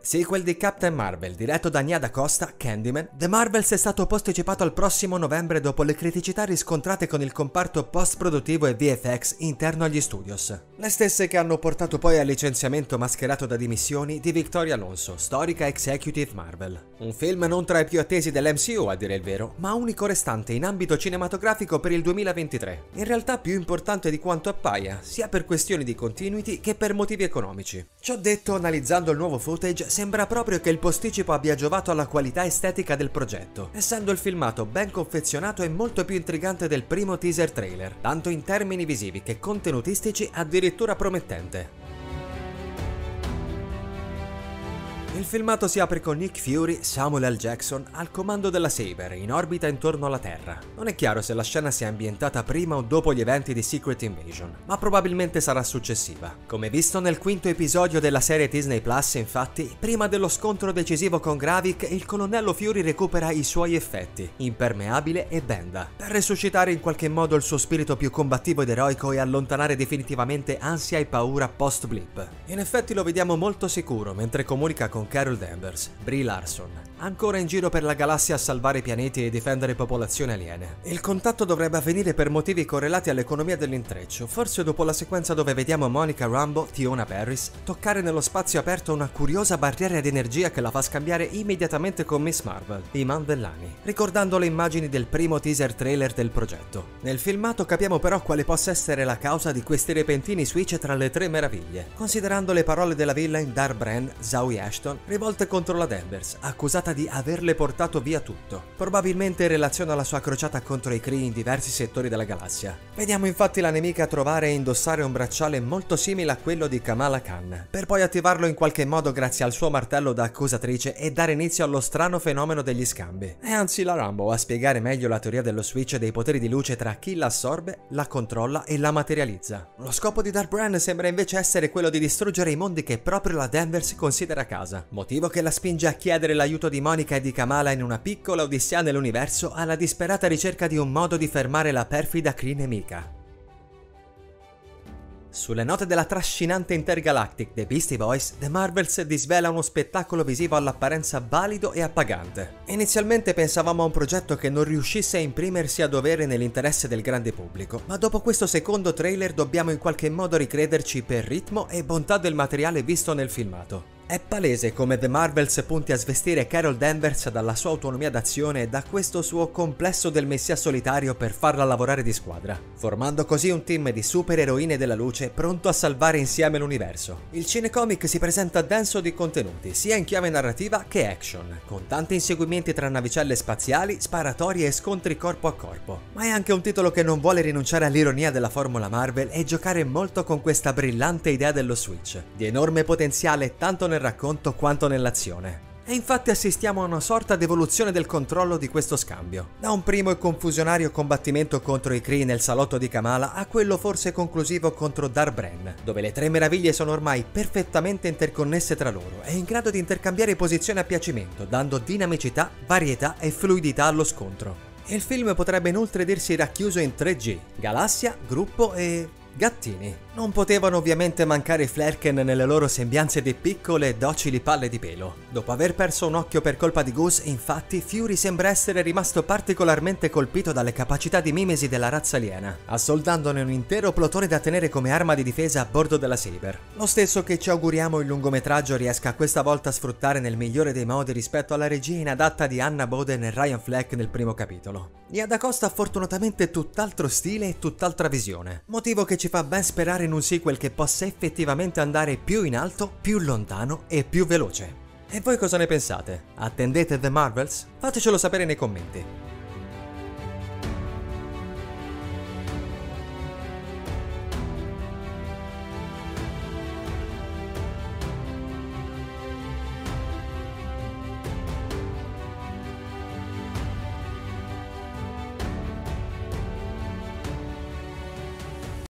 Sequel di Captain Marvel, diretto da Nia Da Costa, Candyman, The Marvels è stato posticipato al prossimo novembre dopo le criticità riscontrate con il comparto post-produttivo e VFX interno agli studios. Le stesse che hanno portato poi al licenziamento mascherato da dimissioni di Victoria Alonso, storica executive Marvel. Un film non tra i più attesi dell'MCU a dire il vero, ma unico restante in ambito cinematografico per il 2023. In realtà più importante di quanto appaia, sia per questioni di continuity che per motivi economici. Ciò detto, analizzando il nuovo footage, sembra proprio che il posticipo abbia giovato alla qualità estetica del progetto, essendo il filmato ben confezionato e molto più intrigante del primo teaser trailer, tanto in termini visivi che contenutistici addirittura promettente. Il filmato si apre con Nick Fury, Samuel L. Jackson, al comando della Saber, in orbita intorno alla Terra. Non è chiaro se la scena sia ambientata prima o dopo gli eventi di Secret Invasion, ma probabilmente sarà successiva. Come visto nel quinto episodio della serie Disney Plus, infatti, prima dello scontro decisivo con Gravik, il colonnello Fury recupera i suoi effetti, impermeabile e benda, per resuscitare in qualche modo il suo spirito più combattivo ed eroico e allontanare definitivamente ansia e paura post-blip. In effetti lo vediamo molto sicuro mentre comunica con Carol Danvers, Brie Larson, ancora in giro per la galassia a salvare pianeti e difendere popolazioni aliene. Il contatto dovrebbe avvenire per motivi correlati all'economia dell'intreccio, forse dopo la sequenza dove vediamo Monica Rambeau, Fiona Paris, toccare nello spazio aperto una curiosa barriera di energia che la fa scambiare immediatamente con Miss Marvel, Iman Vellani, ricordando le immagini del primo teaser trailer del progetto. Nel filmato capiamo però quale possa essere la causa di questi repentini switch tra le tre meraviglie, considerando le parole della villain Dar Bran, Zawe Ashton, rivolte contro la Danvers, accusata di averle portato via tutto, probabilmente in relazione alla sua crociata contro i Kree in diversi settori della galassia. Vediamo infatti la nemica trovare e indossare un bracciale molto simile a quello di Kamala Khan, per poi attivarlo in qualche modo grazie al suo martello da accusatrice e dare inizio allo strano fenomeno degli scambi. È anzi la Rambeau a spiegare meglio la teoria dello switch dei poteri di luce tra chi la assorbe, la controlla e la materializza. Lo scopo di Dar Bran sembra invece essere quello di distruggere i mondi che proprio la Danvers considera casa, motivo che la spinge a chiedere l'aiuto di Monica e di Kamala in una piccola odissea nell'universo alla disperata ricerca di un modo di fermare la perfida Kree nemica. Sulle note della trascinante Intergalactic dei Beastie Boys, The Marvels disvela uno spettacolo visivo all'apparenza valido e appagante. Inizialmente pensavamo a un progetto che non riuscisse a imprimersi a dovere nell'interesse del grande pubblico, ma dopo questo secondo trailer dobbiamo in qualche modo ricrederci per ritmo e bontà del materiale visto nel filmato. È palese come The Marvels punti a svestire Carol Danvers dalla sua autonomia d'azione e da questo suo complesso del messia solitario per farla lavorare di squadra, formando così un team di supereroine della luce pronto a salvare insieme l'universo. Il cinecomic si presenta denso di contenuti, sia in chiave narrativa che action, con tanti inseguimenti tra navicelle spaziali, sparatorie e scontri corpo a corpo. Ma è anche un titolo che non vuole rinunciare all'ironia della formula Marvel e giocare molto con questa brillante idea dello Switch, di enorme potenziale tanto nel racconto quanto nell'azione. E infatti assistiamo a una sorta di evoluzione del controllo di questo scambio, da un primo e confusionario combattimento contro i Kree nel salotto di Kamala a quello forse conclusivo contro Dar Bran, dove le tre meraviglie sono ormai perfettamente interconnesse tra loro e in grado di intercambiare posizioni a piacimento, dando dinamicità, varietà e fluidità allo scontro. Il film potrebbe inoltre dirsi racchiuso in 3G: galassia, gruppo e gattini. Non potevano ovviamente mancare i Flerken nelle loro sembianze di piccole e docili palle di pelo. Dopo aver perso un occhio per colpa di Goose, infatti, Fury sembra essere rimasto particolarmente colpito dalle capacità di mimesi della razza aliena, assoldandone un intero plotone da tenere come arma di difesa a bordo della Saber. Lo stesso che ci auguriamo il lungometraggio riesca questa volta a sfruttare nel migliore dei modi rispetto alla regia inadatta di Anna Boden e Ryan Fleck nel primo capitolo. Nia Da Costa ha fortunatamente tutt'altro stile e tutt'altra visione, motivo che ci fa ben sperare in un sequel che possa effettivamente andare più in alto, più lontano e più veloce. E voi cosa ne pensate? Attendete The Marvels? Fatecelo sapere nei commenti.